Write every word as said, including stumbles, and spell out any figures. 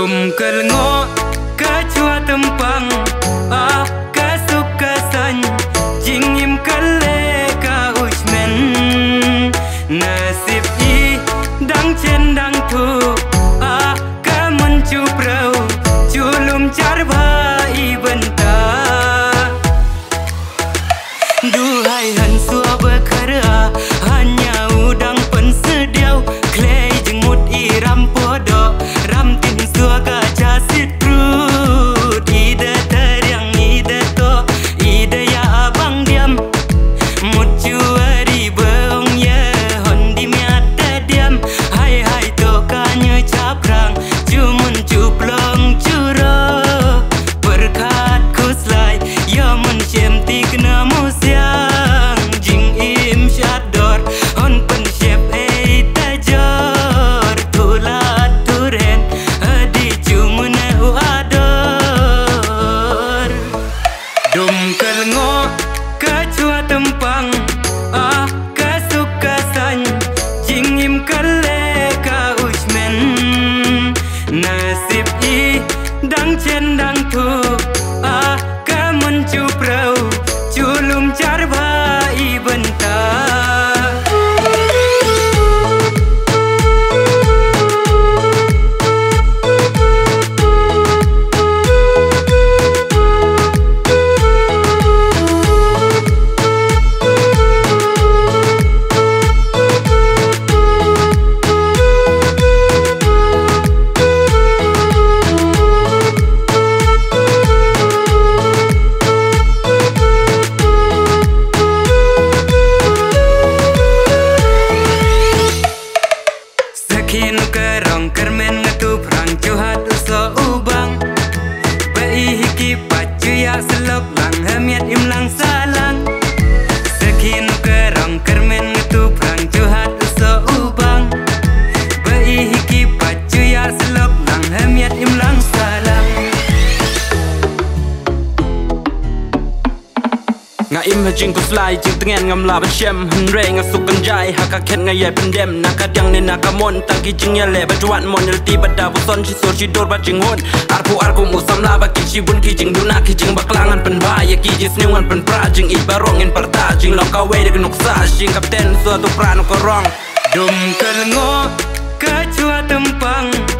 Dum kelngo kacua tempang ah kasuka san jingim kale ka uchmen nasib i dang chen dang thu ah ka mencu prau culum carba i benta duhai han sua bekerja hanya udang pensediau klei jengmut i rampodo ram tin sua kaca sitrut ide teriang ide to ide ya abang diam mut cuari beong ye hon di miata diam hai hai to kanya caprang cumun cuplong curo berkat kuslai ya mun cem ti kena musiang jing im syador hon pen syep ei tajor tulat turen adi cumun u ador dum kelngo kacua tempang ah kasuka san jing im kale ka uchmen nasib i dang chen dang thu ah ka mencu prau culum carba i benta Sakin kerong kermen ngetup rang cuhat uso ubang Bai hiki pacu ya selop lang hemiat imlang salang Sakin kerong kermen ngetup rang cuhat uso ubang Bai hiki pacu ya selop lang hemiat imlang salang Nga im ha jing ku fly jing tengen ngam la ban shem hun re nga suk kan jai ha ka khet nga ye pendem na ka dyang ne na ka mon ta ki jing ya le ba juan mon yel ti ba da bu son chi so chi dor ba jing hon ar pu ar ku mu sam la ba ki chi bun ki jing du na ki jing ba klangan pen ba ye ki jis ni wan pen pra jing i ba rong in parta jing long ka we de nuk sa jing kapten so tu pra no ko rong dum kelngo kacua tempang